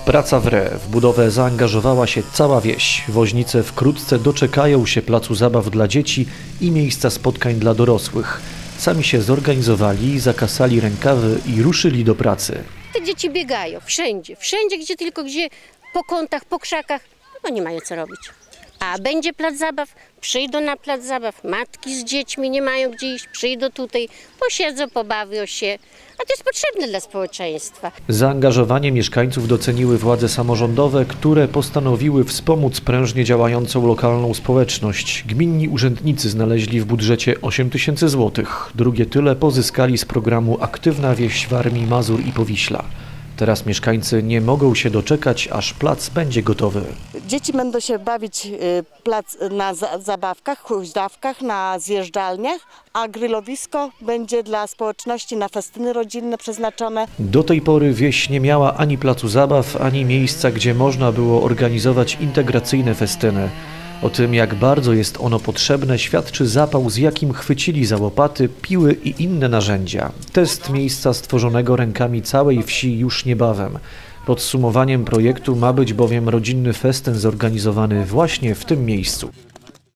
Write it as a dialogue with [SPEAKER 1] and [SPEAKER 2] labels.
[SPEAKER 1] Praca w re. W budowę zaangażowała się cała wieś. Woźnice wkrótce doczekają się placu zabaw dla dzieci i miejsca spotkań dla dorosłych. Sami się zorganizowali, zakasali rękawy i ruszyli do pracy.
[SPEAKER 2] Te dzieci biegają wszędzie gdzie po kątach, po krzakach, no nie mają co robić. A będzie plac zabaw, przyjdą na plac zabaw, matki z dziećmi nie mają gdzie iść, przyjdą tutaj, posiedzą, pobawią się, a to jest potrzebne dla społeczeństwa.
[SPEAKER 1] Zaangażowanie mieszkańców doceniły władze samorządowe, które postanowiły wspomóc prężnie działającą lokalną społeczność. Gminni urzędnicy znaleźli w budżecie 8 000 złotych. Drugie tyle pozyskali z programu Aktywna Wieś Warmii, Mazur i Powiśla. Teraz mieszkańcy nie mogą się doczekać, aż plac będzie gotowy.
[SPEAKER 3] Dzieci będą się bawić na zabawkach, huźdawkach, na zjeżdżalniach, a grillowisko będzie dla społeczności na festyny rodzinne przeznaczone.
[SPEAKER 1] Do tej pory wieś nie miała ani placu zabaw, ani miejsca, gdzie można było organizować integracyjne festyny. O tym, jak bardzo jest ono potrzebne, świadczy zapał, z jakim chwycili za łopaty, piły i inne narzędzia. Test miejsca stworzonego rękami całej wsi już niebawem. Podsumowaniem projektu ma być bowiem rodzinny festyn zorganizowany właśnie w tym miejscu.